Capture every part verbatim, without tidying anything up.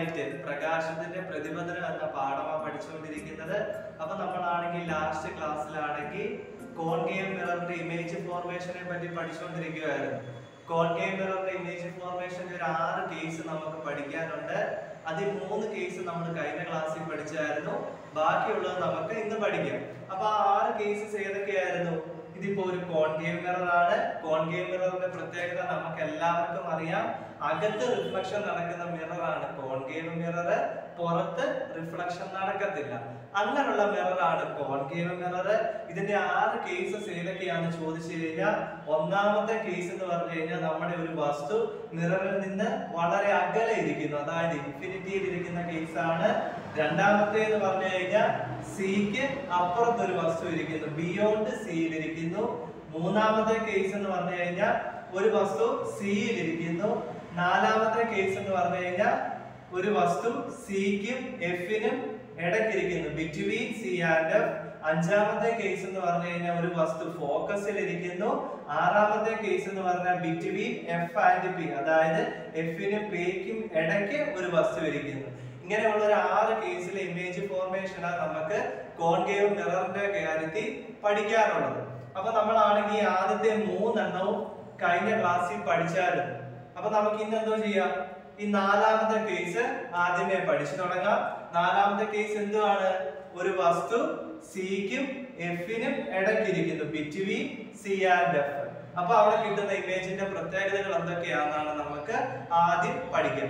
Light പ്രകാശത്തിന്റെ പ്രതിപതനം എന്ന പാഠമാണ് പഠിച്ചുകൊണ്ടിരിക്കുന്നത്. അപ്പൊ നമ്മളാണെങ്കിൽ ലാസ്റ്റ് ക്ലാസ്സിലാണെങ്കിൽ കോൺകേവ് മിററിന്റെ ഇമേജ് ഫോർമേഷനെ പറ്റി പഠിച്ചുകൊണ്ടിരിക്കുകയായിരുന്നു. കോൺകേവ് മിററിന്റെ ഇമേജ് ഫോർമേഷന്റെ ഒരു ആറ് കേസ് നമുക്ക് പഠിക്കാനുണ്ട്. അതിൽ മൂന്ന് കേസ് നമ്മൾ കഴിഞ്ഞ ക്ലാസ്സിൽ പഠിച്ചായിരുന്നു. ബാക്കിയുള്ളത് നമുക്ക് ഇന്ന് പഠിക്കാം. അപ്പൊ ആ ആറ് കേസസ് ഏതൊക്കെയായിരുന്നു? ഇതിപ്പോ ഒരു കോൺകേവ് മിറർ ആണ്. കോൺകേവ് മിററിന്റെ പ്രത്യേകത നമുക്ക് എല്ലാവർക്കും അറിയാം. അകത്ത് റിഫ്ലക്ഷൻ നടക്കുന്ന മിററാണ് കോൺകേവ് മിറർ, പുറത്ത് റിഫ്ലക്ഷൻ നടക്കത്തില്ല. അങ്ങനെയുള്ള മിററാണ് കോൺകേവ് മിറർ. ഇതിന്റെ ആറ് കേസസ് ഏതൊക്കെയാണെന്ന് ചോദിച്ചു കഴിഞ്ഞാൽ, ഒന്നാമത്തെ കേസ് എന്ന് പറഞ്ഞു കഴിഞ്ഞാൽ നമ്മുടെ ഒരു വസ്തു മിററിൽ നിന്ന് വളരെ അകലെ ഇരിക്കുന്നു, അതായത് ഇൻഫിനിറ്റിയിൽ ഇരിക്കുന്ന കേസാണ്. രണ്ടാമത്തെ എന്ന് പറഞ്ഞു കഴിഞ്ഞാൽ സിക്ക് അപ്പുറത്തൊരു വസ്തു ഇരിക്കുന്നു, ബിയോണ്ട് സിയിൽ ഇരിക്കുന്നു. മൂന്നാമത്തെ കേസ് എന്ന് പറഞ്ഞു കഴിഞ്ഞാൽ ഒരു വസ്തു സിയിൽ ഇരിക്കുന്നു. നാലാമത്തെ കേസ് എന്ന് പറഞ്ഞു കഴിഞ്ഞാൽ ഒരു വസ്തു സിക്കും എഫിനും ഇടയ്ക്കിരിക്കുന്നു, ബിറ്റ്വീൻ സി ആൻഡ് എഫ്. അഞ്ചാമത്തെ കേസ് എന്ന് പറഞ്ഞു കഴിഞ്ഞാൽ ഒരു വസ്തു ഫോക്കസിൽ ഇരിക്കുന്നു. ആറാമത്തെ കേസ് എന്ന് പറഞ്ഞാൽ ബിറ്റ്വീൻ എഫ് ആൻഡ് പി, അതായത് എഫിനും പിക്കും ഇടയ്ക്ക് ഒരു വസ്തു ഇരിക്കുന്നു. ഇങ്ങനെയുള്ള ഒരു ആറ് കേസിലെ ഇമേജ് ഫോർമേഷനാണ് നമുക്ക് കോൺകേവ് മിററിന്റെ കാര്യത്തിൽ പഠിക്കാനുള്ളത്. അപ്പൊ നമ്മളാണെങ്കിൽ ആദ്യത്തെ മൂന്നെണ്ണവും കഴിഞ്ഞ ക്ലാസ്സിൽ പഠിച്ചായിരുന്നു. അപ്പൊ നമുക്ക് ഇന്ന് എന്തോ ചെയ്യാം, ഈ നാലാമത്തെ കേസ് ആദ്യമേ പഠിച്ചു തുടങ്ങാം. നാലാമത്തെ കേസ് എന്തുവാണ്? ഒരു വസ്തു സിക്കും എഫിനും ഇടയ്ക്കിരിക്കുന്നു, ബിറ്റ്വീൻ സി ആൻഡ് എഫ്. അപ്പൊ അവിടെ കിട്ടുന്ന ഇമേജിന്റെ പ്രത്യേകതകൾ എന്തൊക്കെയാണെന്നാണ് നമുക്ക് ആദ്യം പഠിക്കാം.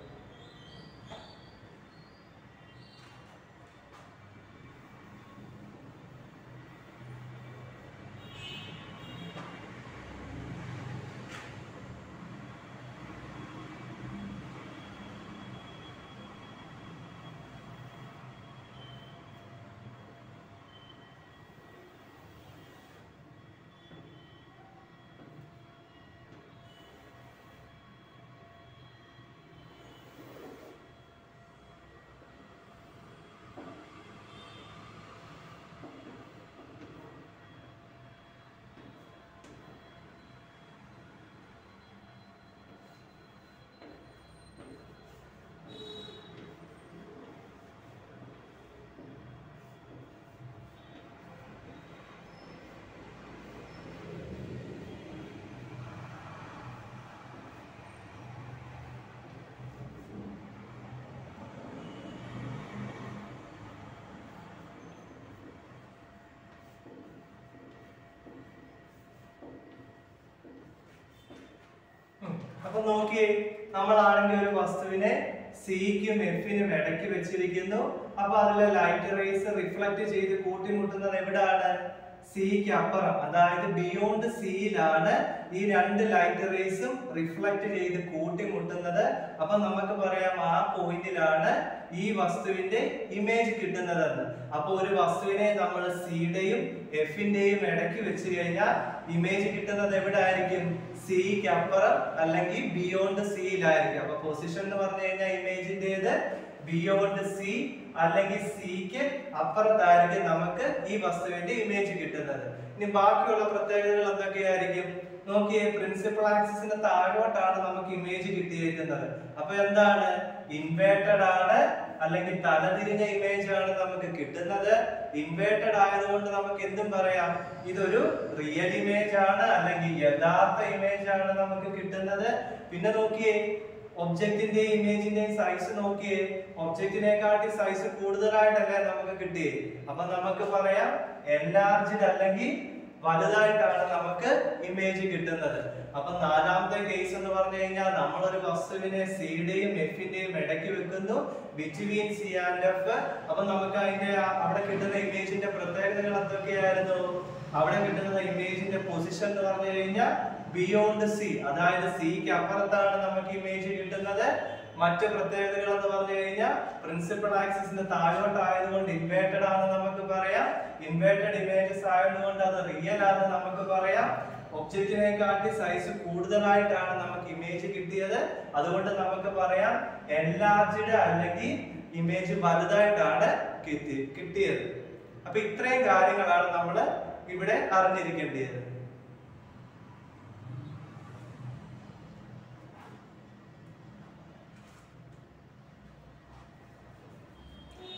അപ്പൊ നോക്കിയേ, നമ്മളാണെങ്കിൽ ഒരു വസ്തുവിനെ സിക്കും എഫിനും ഇടയ്ക്ക് വെച്ചിരിക്കുന്നു. അപ്പൊ അതിലെ ലൈറ്റ് റേസ് റിഫ്ലക്ട് ചെയ്ത് കൂട്ടിമുട്ടുന്നത് എവിടാണ്? സിക്ക് അപ്പുറം, അതായത് ബിയോണ്ട് സിയിലാണ് ഈ രണ്ട് ലൈറ്റ് റേസും റിഫ്ലക്ട് ചെയ്ത് കൂട്ടിമുട്ടുന്നത്. അപ്പൊ നമുക്ക് പറയാം ആ പോയിന്റിലാണ് ഈ വസ്തുവിന്റെ ഇമേജ് കിട്ടുന്നതെന്ന്. അപ്പൊ ഒരു വസ്തുവിനെ നമ്മൾ സിയുടെയും എഫിന്റെയും ഇടയ്ക്ക് വെച്ച് കഴിഞ്ഞാൽ ഇമേജ് കിട്ടുന്നത് എവിടെ ആയിരിക്കും? സിക്ക് അപ്പുറം അല്ലെങ്കിൽ ബിയോണ്ട് സിയിലായിരിക്കും. അപ്പൊ പൊസിഷൻ എന്ന് പറഞ്ഞു കഴിഞ്ഞാൽ ഇമേജിന്റേത് ബിയോണ്ട് സി അല്ലെങ്കിൽ സിക്ക് അപ്പുറത്തായിരിക്കും നമുക്ക് ഈ വസ്തുവിന്റെ ഇമേജ് കിട്ടുന്നത്. ഇനി ബാക്കിയുള്ള പ്രത്യേകതകൾ എന്തൊക്കെയായിരിക്കും? നോക്കിയേ, പ്രിൻസിപ്പൽ ആക്സിസിന് താഴോട്ടാണ് നമുക്ക് ഇമേജ് കിട്ടിയിരിക്കുന്നത്. അപ്പൊ എന്താണ്? ഇൻവേർട്ടഡ് ആണ് അല്ലെങ്കിൽ തലതിരിഞ്ഞ ഇമേജ് ആണ് നമുക്ക് കിട്ടുന്നത്. ഇൻവേർട്ടഡ് ആയതുകൊണ്ട് നമുക്ക് എന്തും പറയാം, ഇതൊരു റിയൽ ഇമേജ് ആണ് അല്ലെങ്കിൽ യഥാർത്ഥ ഇമേജ് ആണ് നമുക്ക് കിട്ടുന്നത്. പിന്നെ നോക്കിയേ, ഒബ്ജക്റ്റിന്റെയും ഇമേജിന്റെയും സൈസ് നോക്കിയേ, ഒബ്ജക്റ്റിനെക്കാട്ടി സൈസ് കൂടുതലായിട്ടല്ലേ നമുക്ക് കിട്ടിയേ. അപ്പൊ നമുക്ക് പറയാം എൻലാർജ്ഡ് അല്ലെങ്കിൽ വലുതായിട്ടാണ് നമുക്ക് ഇമേജ് കിട്ടുന്നത്. അപ്പൊ നാലാമത്തെ കേസ് എന്ന് പറഞ്ഞു കഴിഞ്ഞാൽ നമ്മളൊരു വസ്തുവിനെ സിയുടെയും എഫിന്റെയും ഇടയ്ക്ക് വെക്കുന്നു, ബിറ്റ്വീൻ സി ആൻഡ് എഫ്. അപ്പൊ നമുക്ക് അതിന്റെ അവിടെ കിട്ടുന്ന ഇമേജിന്റെ പ്രത്യേകതകൾ എന്തൊക്കെയായിരുന്നു? അവിടെ കിട്ടുന്ന ഇമേജിന്റെ പൊസിഷൻ എന്ന് പറഞ്ഞു കഴിഞ്ഞാൽ ബിയോണ്ട് സി, അതായത് സിക്ക് അപ്പുറത്താണ് നമുക്ക് ഇമേജ് കിട്ടുന്നത്. മറ്റു പ്രത്യേകതകൾ എന്ന് പറഞ്ഞു കഴിഞ്ഞാൽ പ്രിൻസിപ്പൽ ആക്സിസിന് താഴോട്ടായതുകൊണ്ട് ഇൻവേർട്ടഡ് ആണ് നമുക്ക് പറയാം. ഇൻവേർട്ടഡ് ഇമേജസ് ആയതുകൊണ്ട് അത് റിയൽ ആണ് നമുക്ക് പറയാം. ഒബ്ജക്റ്റിനെ കാട്ടി സൈസ് കൂടുതലായിട്ടാണ് നമുക്ക് ഇമേജ് കിട്ടിയത്, അതുകൊണ്ട് നമുക്ക് പറയാം എൻലാർജ്ഡ് അല്ലെങ്കിൽ ഇമേജ് വലുതായിട്ടാണ് കിട്ടി കിട്ടിയത് അപ്പൊ ഇത്രയും കാര്യങ്ങളാണ് നമ്മൾ ഇവിടെ അറിഞ്ഞിരിക്കേണ്ടത്.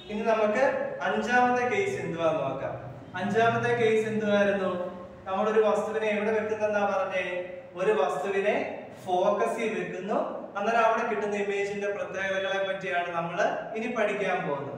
ഇനി നമുക്ക് അഞ്ചാമത്തെ കേസ് എന്തുവാന്ന് നോക്കാം. അഞ്ചാമത്തെ കേസ് എന്തുവായിരുന്നു? നമ്മളൊരു വസ്തുവിനെ എവിടെ വെക്കുന്നെന്നാ പറഞ്ഞേ? ഒരു വസ്തുവിനെ ഫോക്കസിൽ വെക്കുന്നു. അന്നേരം അവിടെ കിട്ടുന്ന ഇമേജിന്റെ പ്രത്യേകതകളെ പറ്റിയാണ് നമ്മൾ ഇനി പഠിക്കാൻ പോകുന്നത്.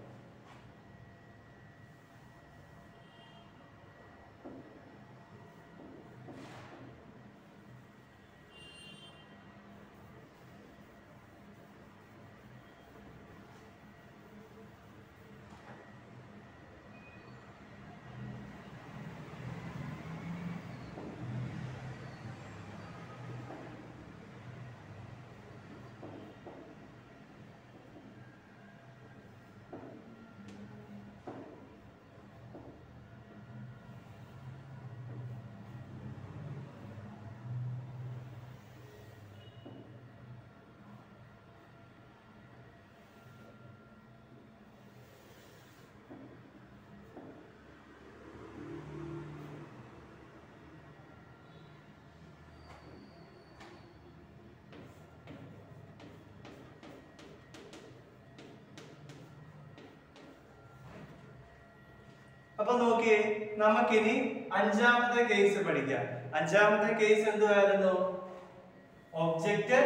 അപ്പൊ നോക്കിയേ, നമുക്കിനി അഞ്ചാമത്തെ കേസ് പഠിക്കാം. അഞ്ചാമത്തെ കേസ് എന്തുവായിരുന്നു? ഒബ്ജക്റ്റ്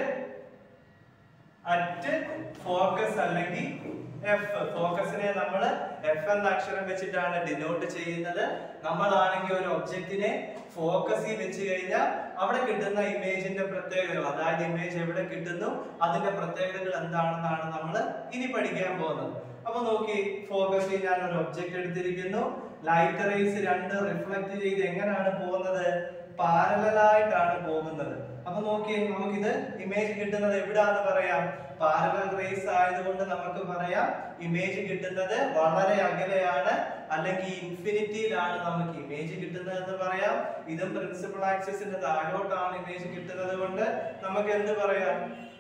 അറ്റ് ഫോക്കസ് അല്ലെങ്കിൽ എഫ്. ഫോക്കസിനെ നമ്മൾ എഫ് എന്ന അക്ഷരം വെച്ചിട്ടാണ് ഡിനോട്ട് ചെയ്യുന്നത്. നമ്മളാണെങ്കിൽ ഒരു ഒബ്ജക്റ്റിനെ ഫോക്കസിൽ വെച്ച് കഴിഞ്ഞാൽ അവിടെ കിട്ടുന്ന ഇമേജിന്റെ പ്രത്യേകതകൾ, അതായത് ഇമേജ് എവിടെ കിട്ടുന്നു അതിന്റെ പ്രത്യേകതകൾ എന്താണെന്നാണ് നമ്മൾ ഇനി പഠിക്കാൻ പോകുന്നത്. അപ്പൊ നോക്കി, ഫോക്കസിൽ ഞാൻ ഒരു ഒബ്ജക്റ്റ് എടുത്തിരിക്കുന്നു. ലൈറ്റ് റേസ് രണ്ട് റിഫ്ലക്ട് ചെയ്ത് എങ്ങനെയാണ് പോകുന്നത്? പാരലലായിട്ടാണ് പോകുന്നത്. അപ്പൊ നോക്കി, നമുക്കിത് ഇമേജ് കിട്ടുന്നത് എവിടാന്ന് പറയാം? പാരലൽ റേസ് ആയതുകൊണ്ട് നമുക്ക് പറയാം ഇമേജ് കിട്ടുന്നത് വളരെ അകലെയാണ്, അല്ലെങ്കിൽ ഇൻഫിനിറ്റിയിലാണ് നമുക്ക് ഇമേജ് കിട്ടുന്നത് എന്ന് പറയാം. ഇതും പ്രിൻസിപ്പൽ ആക്സിസിന്റെ താഴോട്ടാണ് ഇമേജ് കിട്ടുന്നത് കൊണ്ട് നമുക്ക് എന്ത് പറയാം?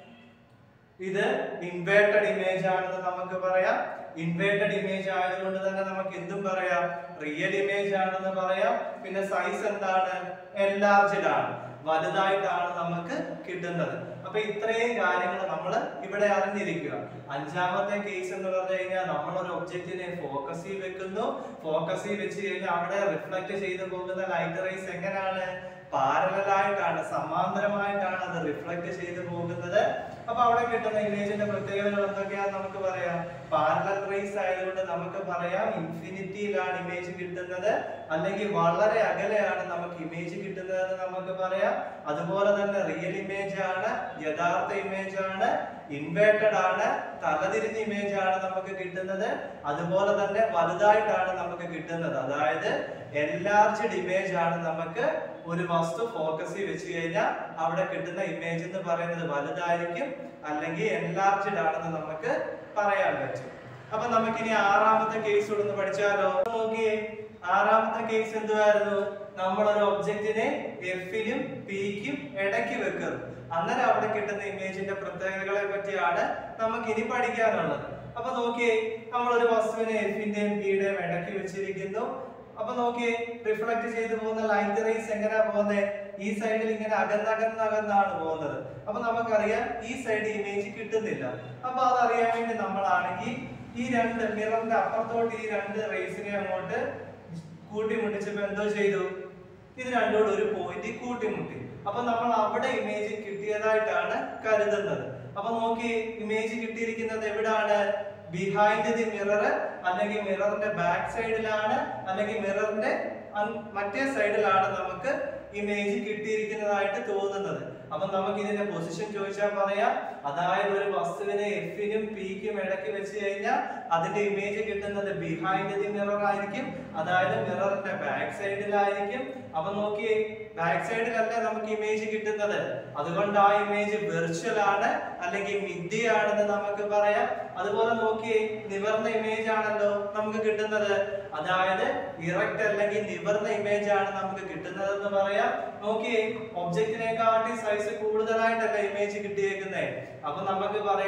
ഇത് ഇൻവേർട്ടഡ് ഇമേജ് ആണെന്ന് നമുക്ക് പറയാം. ഇൻവേർട്ടഡ് ഇമേജ് ആയതുകൊണ്ട് തന്നെ നമുക്ക് എന്തും പറയാം? റിയൽ ഇമേജ് ആണെന്ന് പറയാം. പിന്നെ സൈസ് എന്താണ്? എൻലാർജ്ഡ് ആണ്, വലുതായിട്ടാണ് നമുക്ക് കിട്ടുന്നത്. അപ്പൊ ഇത്രയും കാര്യങ്ങൾ നമ്മൾ ഇവിടെ അറിഞ്ഞിരിക്കുക. അഞ്ചാമത്തെ കേസ് എന്ന് പറഞ്ഞു കഴിഞ്ഞാൽ നമ്മൾ ഒരു ഒബ്ജക്റ്റിനെ ഫോക്കസിൽ വെക്കുന്നു. ഫോക്കസിൽ വെച്ച് കഴിഞ്ഞാൽ അവിടെ റിഫ്ലക്ട് ചെയ്തു പോകുന്ന ലൈറ്റ് റേസ് എങ്ങനെയാണ്? പാരലലായിട്ടാണ്, സമാന്തരമായിട്ടാണ് അത് റിഫ്ലക്ട് ചെയ്തു പോകുന്നത്. അപ്പൊ അവിടെ കിട്ടുന്ന ഇമേജിന്റെ പ്രത്യേകതകൾ എന്തൊക്കെയാന്ന് നമുക്ക് പറയാം. പാരലൽ റേസ് ആയതുകൊണ്ട് നമുക്ക് പറയാം ഇൻഫിനിറ്റിയിലാണ് ഇമേജ് കിട്ടുന്നത്, അല്ലെങ്കിൽ വളരെ അകലെയാണ് നമുക്ക് ഇമേജ് കിട്ടുന്നത് എന്ന് നമുക്ക് പറയാം. അതുപോലെ തന്നെ റിയൽ ഇമേജ് ആണ്, യഥാർത്ഥ ഇമേജ് ആണ്, ഇൻവേർട്ടഡ് ആണ്, തലതിരിഞ്ഞ ഇമേജ് ആണ് നമുക്ക് കിട്ടുന്നത്. അതുപോലെ തന്നെ വലുതായിട്ടാണ് നമുക്ക് കിട്ടുന്നത്, അതായത് എൻലാർജ്ഡ് ഇമേജ് ആണ് നമുക്ക് ഒരു വസ്തു ഫോക്കസിൽ വെച്ച് കഴിഞ്ഞാൽ അവിടെ കിട്ടുന്ന ഇമേജ് എന്ന് പറയുന്നത് വലുതായിരിക്കും, അല്ലെങ്കിൽ എൻലാർജ്ഡ് ആണെന്ന് നമുക്ക് പറയാൻ പറ്റും. അപ്പൊ നമുക്കിനി ആറാമത്തെ കേസ് ഒന്ന് പഠിച്ചാലോ? നോക്കിയേ, ആറാമത്തെ കേസ് എന്തുവായിരുന്നു? നമ്മളൊരു ഒബ്ജക്റ്റിനെ എഫിനും പിക്കും ഇടയ്ക്ക് വെക്കുന്നു. അന്നേരം അവിടെ കിട്ടുന്ന ഇമേജിന്റെ പ്രത്യേകതകളെ പറ്റിയാണ് നമുക്ക് ഇനി പഠിക്കാനുള്ളത്. അപ്പൊ നോക്കിയേ, നമ്മളൊരു വസ്തുവിനെ എഫിന്റെയും പിയുടെയും ഇടയ്ക്ക് വെച്ചിരിക്കുന്നു. അപ്പൊ നോക്കിയേ, റിഫ്ലക്ട് ചെയ്തു പോകുന്ന ലൈറ്റ് റേസ് എങ്ങനെയാ പോകുന്നത്? ഈ സൈഡിൽ ഇങ്ങനെ അകന്നകന്നകന്നാണ് പോകുന്നത്. അപ്പൊ നമുക്കറിയാം ഈ സൈഡ് ഇമേജ് കിട്ടുന്നില്ല. അപ്പൊ അതറിയാൻ വേണ്ടി നമ്മളാണെങ്കിൽ ഈ രണ്ട് മിററിന്റെ അപ്പുറത്തോട്ട് ഈ രണ്ട് റേസിനെ അങ്ങോട്ട് കൂട്ടിമുട്ടിച്ചപ്പോ എന്തോ ചെയ്തു? ഇത് രണ്ടോട് ഒരു പോയിന്റ് കൂട്ടിമുട്ടി. അപ്പൊ നമ്മൾ അവിടെ ഇമേജ് കിട്ടിയതായിട്ടാണ് കരുതുന്നത്. അപ്പൊ നോക്കി, ഇമേജ് കിട്ടിയിരിക്കുന്നത് എവിടാണ്? ബിഹൈൻഡ് ദി മിറർ, അല്ലെങ്കിൽ മിററിന്റെ ബാക്ക് സൈഡിലാണ്, അല്ലെങ്കിൽ മിററിന്റെ മറ്റേ സൈഡിലാണ് നമുക്ക് ഇമേജ് കിട്ടിയിരിക്കുന്നതായിട്ട് തോന്നുന്നത്. അപ്പൊ നമുക്ക് ഇതിന്റെ പൊസിഷൻ ചോദിച്ചാൽ പറയാം, അതായത് ഒരു വസ്തുവിനെ എഫിനും പിക്കും ഇടയ്ക്ക് വെച്ച് കഴിഞ്ഞാൽ അതിന്റെ ഇമേജ് കിട്ടുന്നത് ബിഹൈൻഡ് ദി മിറർ ആയിരിക്കും, അതായത് മിററിന്റെ ബാക്ക് സൈഡിലായിരിക്കും. അപ്പൊ നോക്കിയേ, ബാക്ക് സൈഡിലല്ല നമുക്ക് ഇമേജ് കിട്ടുന്നത്, അതുകൊണ്ട് ആ ഇമേജ് വെർച്വൽ ആണ്, അല്ലെങ്കിൽ മിഥ്യയാണെന്ന് നമുക്ക് പറയാം. അതുപോലെ നോക്കിയേ, നിവർന്ന ഇമേജ് ആണല്ലോ നമുക്ക് കിട്ടുന്നത്, അതായത് ഇറക്റ്റ് അല്ലെങ്കിൽ നിവർന്ന ഇമേജ് ആണ് നമുക്ക് കിട്ടുന്നത് എന്ന് പറയാം. നോക്കിയേ, ഒബ്ജക്റ്റിനെ കാട്ടി സൈസ് കൂടുതലായിട്ടല്ല ഇമേജ് കിട്ടിയേക്കുന്നത്. അപ്പൊ നമുക്ക് പറയാം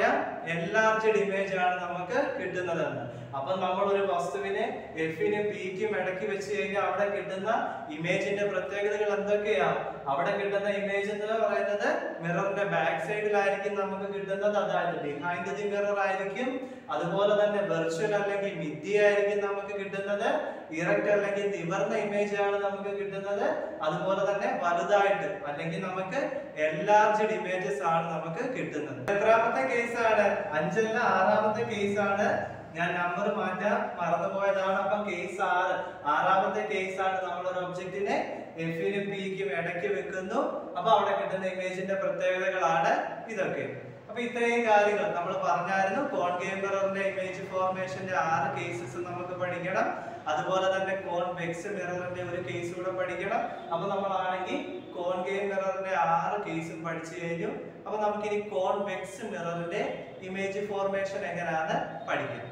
enlarged image ആണ് നമുക്ക് കിട്ടുന്നത്. അപ്പൊ നമ്മൾ ഒരു വസ്തുവിനെ എഫിനും പിക്കും ഇടയ്ക്ക് വെച്ച് കഴിഞ്ഞാൽ അവിടെ കിട്ടുന്ന ഇമേജിന്റെ പ്രത്യേകതകൾ എന്തൊക്കെയാ? അവിടെ കിട്ടുന്ന ഇമേജ് എന്ന് പറയുന്നത് മിററിന്റെ ബാക്ക് സൈഡിലായിരിക്കും നമുക്ക് കിട്ടുന്നത്, അതായത് ബിഹൈൻഡ് ദി മിറർ ആയിരിക്കും. അതുപോലെ തന്നെ വെർച്വൽ അല്ലെങ്കിൽ മിഥ്യയായിരിക്കും നമുക്ക് കിട്ടുന്നത്. ഇറക്റ്റ് അല്ലെങ്കിൽ നിവർന്ന ഇമേജ് ആണ് നമുക്ക് കിട്ടുന്നത്. അതുപോലെ തന്നെ വലുതായിട്ട് അല്ലെങ്കിൽ നമുക്ക് എൻലാർജ്ഡ് ഇമേജസ് ആണ് നമുക്ക് കിട്ടുന്നത്. എത്രാമത്തെ കേസാണ്? അഞ്ചല്ല, ആറാമത്തെ കേസാണ്. ഞാൻ നമ്പർ മാറ്റാൻ മറന്നുപോയതാണ്. അപ്പൊ കേസ് ആറ്, ആറാമത്തെ കേസാണ്. നമ്മൾ ഒരു ഒബ്ജക്റ്റിനെ എഫിനും പിക്കും ഇടയ്ക്ക് വെക്കുന്നു. അപ്പൊ അവിടെ കിട്ടുന്ന ഇമേജിന്റെ പ്രത്യേകതകളാണ് ഇതൊക്കെ. അപ്പൊ ഇത്രയും കാര്യങ്ങൾ നമ്മൾ പറഞ്ഞായിരുന്നു. കോൺകേവ് മിററിന്റെ ഇമേജ് ഫോർമേഷന്റെ ആറ് കേസസ് നമുക്ക് പഠിക്കണം. അതുപോലെ തന്നെ കോൺവെക്സ് മിററിന്റെ ഒരു കേസ് കൂടെ പഠിക്കണം. അപ്പൊ നമ്മളാണെങ്കിൽ കോൺകേവ് മിററിന്റെ ആറ് കേസും പഠിച്ചു കഴിഞ്ഞു. അപ്പൊ നമുക്കിനി കോൺവെക്സ് മിററിന്റെ ഇമേജ് ഫോർമേഷൻ എങ്ങനെയാണ് പഠിക്കാം.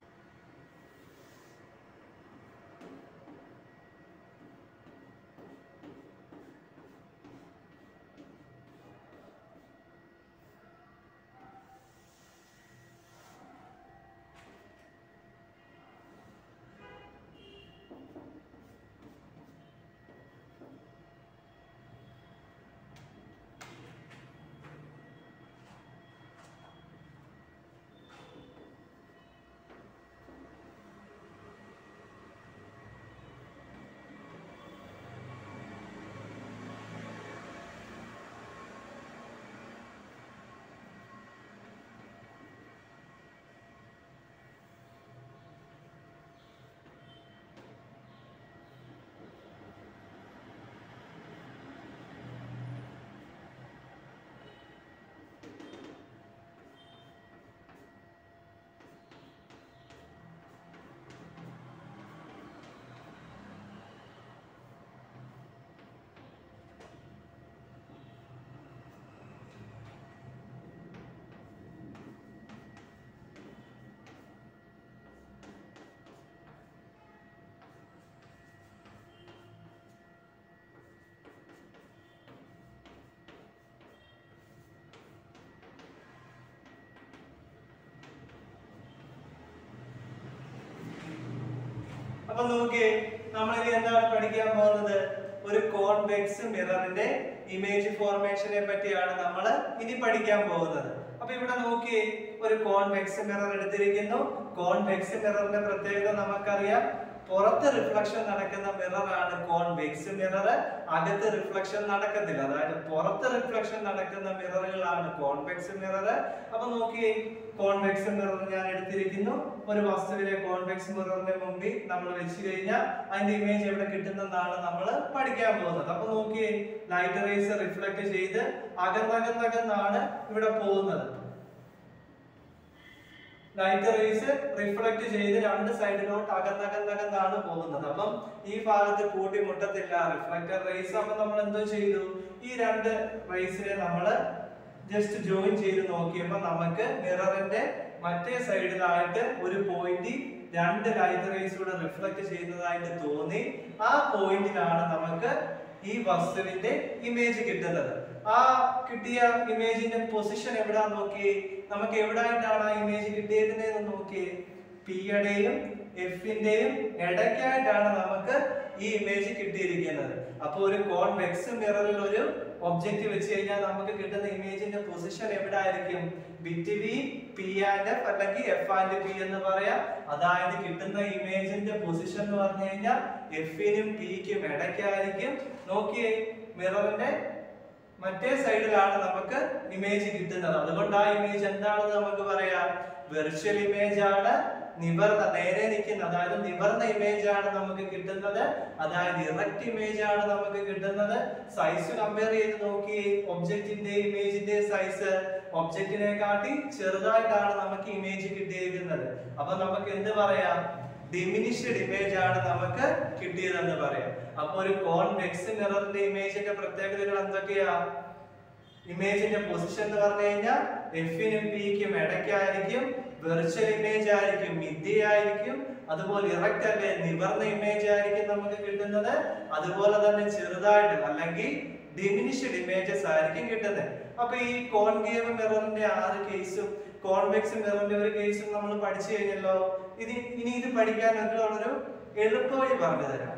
അപ്പൊ നോക്കിയേ, നമ്മൾ ഇനി എന്താണ് പഠിക്കാൻ പോകുന്നത്? ഒരു കോൺവെക്സ് മിററിന്റെ ഇമേജ് ഫോർമേഷനെ പറ്റിയാണ് നമ്മൾ ഇനി പഠിക്കാൻ പോകുന്നത്. അപ്പൊ ഇവിടെ നോക്കിയേ, ഒരു കോൺവെക്സ് മിറർ എടുത്തിരിക്കുന്നു. കോൺവെക്സ് മിററിന്റെ പ്രത്യേകത നമുക്കറിയാം. പുറത്ത് റിഫ്ലക്ഷൻ നടക്കുന്ന മിററാണ് കോൺവെക്സ് മിറർ. അകത്ത് റിഫ്ലക്ഷൻ നടക്കത്തില്ല, അതായത് പുറത്ത് റിഫ്ലക്ഷൻ നടക്കുന്ന മിററുകളാണ് കോൺവെക്സ് മിറർ. അപ്പൊ നോക്കിയേ, കോൺവെക്സ് മിറർ ഞാൻ എടുത്തിരിക്കുന്നു. ഒരു വസ്തുവിനെ കോൺവെക്സ് മിററിന്റെ മുമ്പിൽ നമ്മൾ വെച്ച് കഴിഞ്ഞാൽ അതിന്റെ ഇമേജ് എവിടെ കിട്ടുന്നതാണ് നമ്മൾ പഠിക്കാൻ പോകുന്നത്. അപ്പൊ നോക്കിയേ, ലൈറ്റ് റേസ് റിഫ്ലക്ട് ചെയ്ത് അകന്നകന്നകന്നാണ് ഇവിടെ പോകുന്നത്. ലൈറ്റ് റേസ് റിഫ്ലക്ട് ചെയ്ത് രണ്ട് സൈഡിലോട്ട് അകന്നകന്നകന്നാണ് പോകുന്നത്. അപ്പം ഈ ഭാഗത്ത് കൂട്ടിമുട്ടത്തില്ല റിഫ്ലക്റ്റഡ് റേസ്. അപ്പൊ നമ്മൾ എന്തോ ചെയ്തു? ഈ രണ്ട് റേസിനെ നമ്മൾ ജസ്റ്റ് ജോയിൻ ചെയ്ത് നോക്കിയപ്പോൾ നമുക്ക് മിററിന്റെ മറ്റേ സൈഡിലായിട്ട് ഒരു പോയിന്റ് രണ്ട് ലൈറ്റ് റേസ് കൂടെ റിഫ്ലക്ട് ചെയ്യുന്നതായിട്ട് തോന്നി. ആ പോയിന്റിലാണ് നമുക്ക് ഈ വസ്തുവിന്റെ ഇമേജ് കിട്ടുന്നത്. ആ കിട്ടിയ ഇമേജിന്റെ പൊസിഷൻ എവിടാ നോക്കിയേ? നമുക്ക് എവിടായിട്ടാണ് ആ ഇമേജ് കിട്ടിയേക്കുന്നതെന്ന് നോക്കിയേ. പിയുടെയും എഫിന്റെയും ഇടയ്ക്കായിട്ടാണ് നമുക്ക് ഈ ഇമേജ് കിട്ടിയിരിക്കുന്നത്. അപ്പൊ ഒരു കോൺവെക്സ് മിററിൽ ഒരു ഒബ്ജക്റ്റ് വെച്ച് കഴിഞ്ഞാൽ നമുക്ക് കിട്ടുന്ന ഇമേജിന്റെ പൊസിഷൻ എവിടെ ആയിരിക്കും? ബിറ്റ്വീൻ പി ആൻഡ് എഫ് അല്ലെങ്കിൽ എഫ് ആൻഡ് പി എന്ന് പറയാം. അതായത് കിട്ടുന്ന ഇമേജിന്റെ പൊസിഷൻ എന്ന് പറഞ്ഞു കഴിഞ്ഞാൽ എഫിനും പിക്കും ഇടയ്ക്കായിരിക്കും. നോക്കിയേ, മിററിന്റെ മറ്റേ സൈഡിലാണ് നമുക്ക് ഇമേജ് കിട്ടുന്നത്. അതുകൊണ്ട് ആ ഇമേജ് എന്താണെന്ന് നമുക്ക് പറയാം? വെർച്വൽ ഇമേജ് ആണ്. നിവർന്ന നേരെ നിൽക്കുന്ന, അതായത് നിവർന്ന ഇമേജ് ആണ് നമുക്ക് കിട്ടുന്നത്. അതായത് ഇറക്റ്റ് ഇമേജ് ആണ് നമുക്ക് കിട്ടുന്നത്. സൈസ് കമ്പയർ ചെയ്ത് നോക്കി, ഒബ്ജക്റ്റിന്റെ ഇമേജിന്റെ സൈസ് ഒബ്ജക്റ്റിനെ കാട്ടി ചെറുതായിട്ടാണ് നമുക്ക് ഇമേജ് കിട്ടിയിരിക്കുന്നത്. അപ്പൊ നമുക്ക് എന്ത് പറയാം? ഡിമിനിഷ്ഡ് ഇമേജ് ആണ് നമുക്ക് കിട്ടിയതെന്ന് പറയാം. അപ്പൊ ഒരു കോൺവെക്സ് മിററിന്റെ ഇമേജിന്റെ പ്രത്യേകതകൾ എന്തൊക്കെയാ? ഇമേജിന്റെ പൊസിഷൻ എന്ന് പറഞ്ഞു കഴിഞ്ഞാൽ എഫിനും പിക്കും ഇടയ്ക്കായിരിക്കും. വെർച്വൽ ഇമേജ് ആയിരിക്കും, മിഥ്യയായിരിക്കും. അതുപോലെ ഇറക്റ്റ് അല്ലെ നിവർന്ന ഇമേജ് ആയിരിക്കും നമുക്ക് കിട്ടുന്നത്. അതുപോലെ തന്നെ ചെറുതായിട്ട് അല്ലെങ്കിൽ ഡിമിനിഷ്ഡ് ഇമേജസ് ആയിരിക്കും കിട്ടുന്നത്. അപ്പൊ ഈ കോൺകേവ് മിററിന്റെ ആറ് കേസും കോൺവെക്സ് മിററിന്റെ ഒരു കേസ് നമ്മൾ പഠിച്ചു കഴിഞ്ഞല്ലോ. ഇത് ഇനി ഇത് പഠിക്കാനൊക്കെ ഉള്ളൊരു എളുപ്പവഴി പറഞ്ഞു തരാം.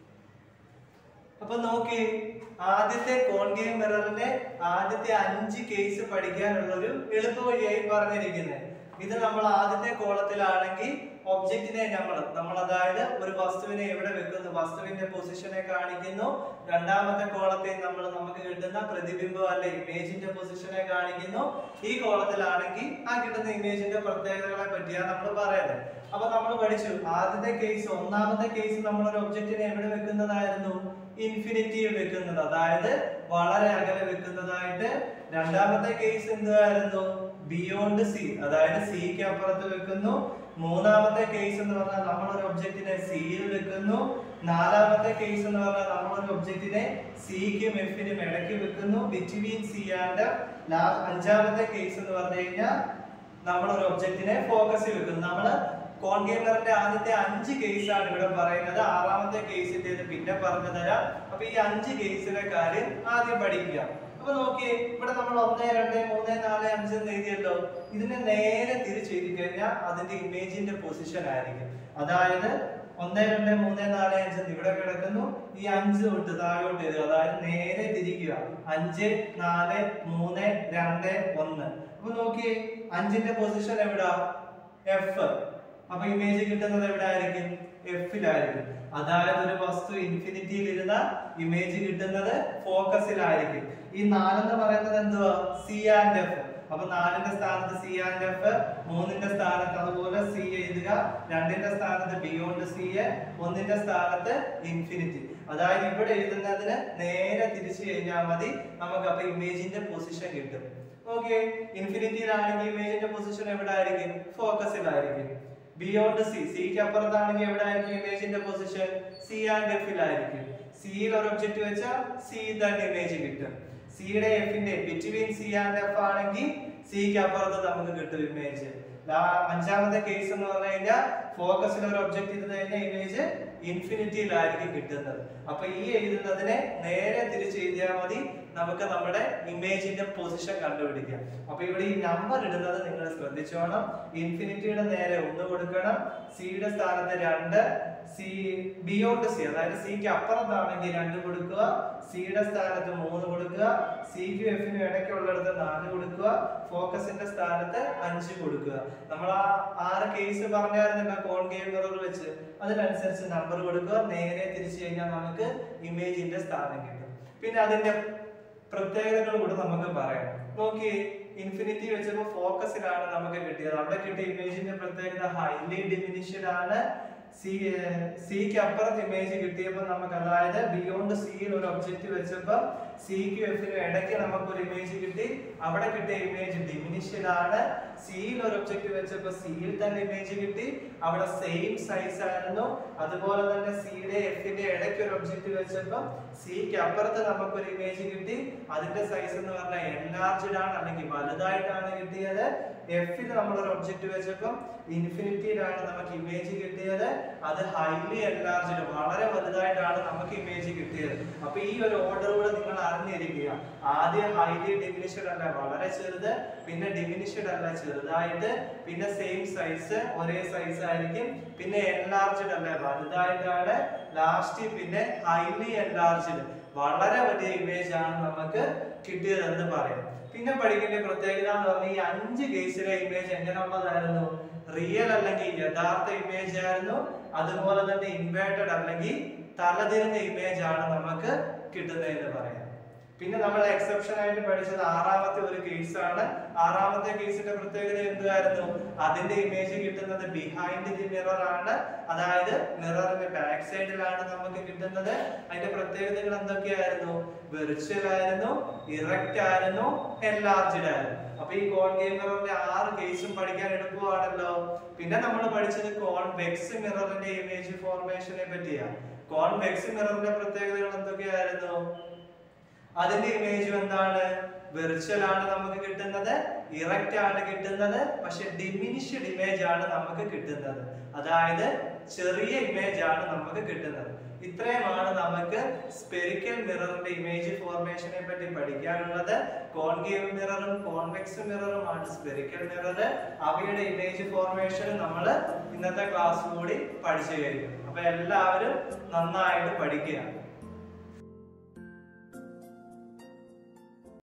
അപ്പൊ നോക്കി, ആദ്യത്തെ കോൺകേവ് മിററിന്റെ ആദ്യത്തെ അഞ്ച് കേസ് പഠിക്കാനുള്ള ഒരു എളുപ്പവഴിയായി പറഞ്ഞിരിക്കുന്നത്. ഇത് നമ്മൾ ആദ്യത്തെ കോളത്തിലാണെങ്കിൽ ഒബ്ജക്റ്റിനെ നമ്മൾ നമ്മൾ അതായത് ഒരു വസ്തുവിനെ എവിടെ വെക്കുന്നു, വസ്തുവിന്റെ പൊസിഷനെ കാണിക്കുന്നു. രണ്ടാമത്തെ കോളത്തിൽ നമ്മൾ നമുക്ക് കിട്ടുന്ന പ്രതിബിംബം അല്ലെ ഇമേജിന്റെ പൊസിഷനെ കാണിക്കുന്നു. ഈ കോളത്തിലാണെങ്കിൽ ആ കിട്ടുന്ന ഇമേജിന്റെ പ്രത്യേകതകളെ പറ്റിയാണ് നമ്മൾ പറയുന്നത്. അപ്പൊ നമ്മൾ പഠിച്ചു ആദ്യത്തെ കേസ്, ഒന്നാമത്തെ കേസ് നമ്മൾ ഒരു ഒബ്ജക്റ്റിനെ എവിടെ വെക്കുന്നതായിരുന്നു, ഇൻഫിനിറ്റിയിൽ വെക്കുന്നത്, അതായത് വളരെ അകലെ വെക്കുന്നതായിട്ട്. രണ്ടാമത്തെ കേസ് എന്തായിരുന്നു, ബിയോണ്ട് സി, അതായത് സിക്ക് അപ്പുറത്ത് വെക്കുന്നു. മൂന്നാമത്തെ കേസ് എന്ന് പറഞ്ഞാൽ നമ്മൾ ഒരു ഒബ്ജക്റ്റിനെ സിയിൽ വെക്കുന്നു. നാലാമത്തെ കേസ് എന്ന് പറഞ്ഞാൽ നമ്മൾ ഒരു ഒബ്ജക്റ്റിനെ സിക്കും എഫിനും ഇടയ്ക്ക് വെക്കുന്നു, ബിറ്റ്വീൻ സി ആൻഡ് എഫ്. അഞ്ചാമത്തെ കേസ് എന്ന് പറഞ്ഞു കഴിഞ്ഞാൽ നമ്മൾ ഒരു ഒബ്ജക്റ്റിനെ ഫോക്കസിൽ വെക്കുന്നു. നമ്മള് കോൺകേവ് മിററിന്റെ ആദ്യത്തെ അഞ്ച് കേസാണ് ഇവിടെ പറയുന്നത്. ആറാമത്തെ കേസിന്റെ പിന്നെ പറഞ്ഞു തരാം. അപ്പൊ ഈ അഞ്ച് കേസിലെ കാര്യം ആദ്യം പഠിക്കുക. അപ്പൊ നോക്കിയേ, ഇവിടെ നമ്മൾ ഒന്ന് രണ്ട് മൂന്ന് നാല് അഞ്ച് എന്ന് എഴുതിയല്ലോ. ഇതിനെ നേരെ തിരിച്ചെഴുതി കഴിഞ്ഞാൽ അതിന്റെ ഇമേജിന്റെ പൊസിഷൻ ആയിരിക്കും. അതായത് ഒന്ന് രണ്ട് മൂന്ന് നാല് അഞ്ച് ഇവിടെ കിടക്കുന്നു, ഈ അഞ്ച് തൊട്ട് താഴോട്ട് എഴുതുക, അതായത് നേരെ തിരിക്കുക. അഞ്ച് നാല് മൂന്ന് രണ്ട് ഒന്ന്. അപ്പൊ നോക്കിയേ, അഞ്ചിന്റെ പൊസിഷൻ എവിടാ, എഫ്. അപ്പൊ ഇമേജ് കിട്ടുന്നത് എവിടെ ആയിരിക്കും, എഫിലായിരിക്കും. അതായത് ഒരു വസ്തു ഇൻഫിനിറ്റിയിൽ ഇരുന്ന ഇമേജ് കിട്ടുന്നത് ഫോക്കസിലായിരിക്കും. ഈ നാലെന്ന് പറയുന്നത് എന്തുവാ, സി ആൻഡ് എഫ്. അപ്പൊ നാലിന്റെ സ്ഥാനത്ത് സി ആൻഡ് എഫ്, മൂന്നിന്റെ സ്ഥാനത്ത് അതുപോലെ സി എഴുതുക, രണ്ടിന്റെ സ്ഥാനത്ത് ബിയോണ്ട് സി, ഒന്നിന്റെ സ്ഥാനത്ത് ഇൻഫിനിറ്റി. അതായത് ഇവിടെ എഴുതുന്നതിന് നേരെ തിരിച്ചു കഴിഞ്ഞാൽ മതി, നമുക്ക് അപ്പൊ ഇമേജിന്റെ പൊസിഷൻ കിട്ടും. ഓക്കെ, ഇൻഫിനിറ്റിയിലാണെങ്കിൽ ഇമേജിന്റെ പൊസിഷൻ എവിടെ ആയിരിക്കും, ഫോക്കസിലായിരിക്കും. ബിയോണ്ട് സി, സിക്ക് അപ്പുറത്താണെങ്കിൽ എവിടെ ആയിരിക്കും ഇമേജിന്റെ പൊസിഷൻ, സി ആൻഡ് എഫിലായിരിക്കും. സിയിൽ ഒരു ഒബ്ജക്റ്റ് വെച്ചാൽ സി തന്നെ ഇമേജ് കിട്ടും. സിയുടെ എഫിന്റെ ബിറ്റ്വീൻ സി ആൻഡ് എഫ് ആണെങ്കിൽ സിക്ക് അപ്പുറത്ത് നമുക്ക് കിട്ടും ഇമേജ്. അഞ്ചാമത്തെ കേസ് എന്ന് പറഞ്ഞു കഴിഞ്ഞാൽ ഫോക്കസിൽ ഒരു ഒബ്ജക്റ്റ് ഇരുന്ന് കഴിഞ്ഞാൽ ഇമേജ് ഇൻഫിനിറ്റിയിലായിരിക്കും കിട്ടുന്നത്. അപ്പൊ ഈ എഴുതുന്നതിനെ നേരെ തിരിച്ച് എഴുതിയാൽ മതി, നമുക്ക് നമ്മുടെ ഇമേജിന്റെ പൊസിഷൻ കണ്ടുപിടിക്കാം. അപ്പൊ ഇവിടെ ഈ നമ്പർ ഇടുന്നത് നിങ്ങൾ ശ്രദ്ധിച്ചോണം. ഇൻഫിനിറ്റിയുടെ നേരെ ഒന്ന് കൊടുക്കണം, സിയുടെ സ്ഥാനത്ത് രണ്ട്, സി ബിയോണ്ട് സി അതായത് സിക്ക് അപ്പുറത്താണെങ്കിൽ രണ്ട് കൊടുക്കുക, സിയുടെ സ്ഥാനത്ത് മൂന്ന് കൊടുക്കുക, സിക്കും എഫിനും ഇടയ്ക്കുള്ളിടത്ത് നാല് കൊടുക്കുക, ഫോക്കസിന്റെ സ്ഥാനത്ത് അഞ്ച് കൊടുക്കുക. നമ്മൾ ആ ആറ് കേസ് പറഞ്ഞായിരുന്നല്ലോ കോൺകേവ് മിറർ വെച്ച്, അതിനനുസരിച്ച് നമ്പർ കൊടുക്കുക. നേരെ തിരിച്ചു കഴിഞ്ഞാൽ നമുക്ക് ഇമേജിന്റെ സ്ഥാനം കിട്ടും. പിന്നെ അതിന്റെ പ്രത്യേകതകൾ കൂടെ നമുക്ക് പറയാം. നോക്കിയേ, ഇൻഫിനിറ്റി വെച്ചപ്പോ ഫോക്കസിലാണ് നമുക്ക് കിട്ടിയത്. അവിടെ കിട്ടിയ ഇമേജിന്റെ പ്രത്യേകത ഹൈലി ഡിമിനിഷ്ഡ് ആണ്. സി സിക്ക് അപ്പുറത്ത് ഇമേജ് കിട്ടിയപ്പോൾ നമുക്ക്, അതായത് ബിയോണ്ട് സിയിൽ ഒരു ഒബ്ജക്റ്റ് വെച്ചപ്പോൾ സിക്കും എഫിനും ഇടയ്ക്ക് നമുക്ക് ഒരു ഇമേജ് കിട്ടി. അവിടെ കിട്ടിയ ഇമേജ് ഡിമിനിഷ്ഡ് ആണ്. സിയിൽ ഒരു ഒബ്ജക്റ്റ് വെച്ചപ്പോൾ സിയിൽ തന്നെ ഇമേജ് കിട്ടി, അവിടെ സെയിം സൈസ് ആയിരുന്നു. അതുപോലെ തന്നെ സിയുടെ എഫിന്റെ ഇടയ്ക്ക് ഒരു ഒബ്ജക്റ്റ് വെച്ചപ്പോൾ സിക്ക് അപ്പുറത്ത് നമുക്ക് ഒരു ഇമേജ് കിട്ടി. അതിന്റെ സൈസ് എന്ന് പറഞ്ഞാൽ എൻലാർജ്ഡ് ആണ്, അല്ലെങ്കിൽ വലുതായിട്ടാണ് കിട്ടിയത്. എഫിൽ നമ്മൾ ഒരു ഒബ്ജക്റ്റ് വെച്ചപ്പോൾ ഇൻഫിനിറ്റിയിലാണ് നമുക്ക് ഇമേജ് കിട്ടിയത്. അത് ഹൈലി എൻലാർജ്ഡ്, വളരെ വലുതായിട്ടാണ് നമുക്ക് ഇമേജ് കിട്ടിയത്. അപ്പൊ ഈ ഒരു ഓർഡർ കൂടെ നിങ്ങൾ അറിഞ്ഞിരിക്കുക. ആദ്യം ഹൈലി ഡിമിനിഷ്ഡ് അല്ല, വളരെ ചെറുത്, പിന്നെ ഡിമിനിഷ്ഡ് അല്ല, ചെറുതായിട്ട്, പിന്നെ സെയിം സൈസ്, ഒരേ സൈസ് ആയിരിക്കും, പിന്നെ എൻലാർജ്ഡ് അല്ല, വലുതായിട്ടാണ്, ലാസ്റ്റ് പിന്നെ ഹൈലി എൻലാർജ്ഡ്, വളരെ വലിയ ഇമേജ് ആണ് നമുക്ക് കിട്ടിയതെന്ന് പറയാം. പിന്നെ പഠിക്കേണ്ട പ്രത്യേകത എന്ന് പറഞ്ഞാൽ ഈ അഞ്ച് കേസിലെ ഇമേജ് എങ്ങനെയുള്ളതായിരുന്നു, റിയൽ അല്ലെങ്കിൽ യഥാർത്ഥ ഇമേജ് ആയിരുന്നു. അതുപോലെ തന്നെ ഇൻവേർട്ടഡ് അല്ലെങ്കിൽ തലതിരിഞ്ഞ ഇമേജ് ആണ് നമുക്ക് കിട്ടുന്നതെന്ന് പറയാം. പിന്നെ നമ്മൾ എക്സെപ്ഷൻ ആയിട്ട് പഠിച്ചത് ആറാമത്തെ ഒരു കേസാണ്. ആറാമത്തെ കേസിന്റെ പ്രത്യേകത എന്തായിരുന്നു, അതിന്റെ ഇമേജ് കിട്ടുന്നത് ബിഹൈൻഡ് ദി മിറർ ആണ്, അതായത് മിററിന്റെ ബാക്ക് സൈഡിലാണ് നമുക്ക് കിട്ടുന്നത്. അതിന്റെ പ്രത്യേകതകൾ എന്തൊക്കെയായിരുന്നു, വെർച്വൽ ആയിരുന്നു, ഇറക്റ്റ് ആയിരുന്നു, എൻലാർജ്ഡ് ആയിരുന്നു. അപ്പൊ ഈ കോൺകേവ് മിററിന്റെ ആറ് കേസും പഠിക്കാൻ എളുപ്പമാണല്ലോ. പിന്നെ നമ്മൾ പഠിച്ചത് കോൺവെക്സ് മിററിന്റെ ഇമേജ് ഫോർമേഷനെ പറ്റിയാണ്. കോൺവെക്സ് മിററിന്റെ പ്രത്യേകതകൾ എന്തൊക്കെയായിരുന്നു, അതിന്റെ ഇമേജ് എന്താണ്, വെർച്വൽ ആണ് നമുക്ക് കിട്ടുന്നത്, ഇറക്റ്റ് ആണ് കിട്ടുന്നത്, പക്ഷെ ഡിമിനിഷ്ഡ് ഇമേജ് ആണ് നമുക്ക് കിട്ടുന്നത്. അതായത് ചെറിയ ഇമേജ് ആണ് നമുക്ക് കിട്ടുന്നത്. ഇത്രയുമാണ് നമുക്ക് സ്പെറിക്കൽ മിററിന്റെ ഇമേജ് ഫോർമേഷനെ പറ്റി പഠിക്കാനുള്ളത്. കോൺകേവ് മിററും കോൺവെക്സ് മിററും ആണ് സ്പെറിക്കൽ മിറർ. അവയുടെ ഇമേജ് ഫോർമേഷൻ നമ്മൾ ഇന്നത്തെ ക്ലാസ് കൂടി പഠിച്ചു കഴിഞ്ഞു. അപ്പൊ എല്ലാവരും നന്നായിട്ട് പഠിക്കുക.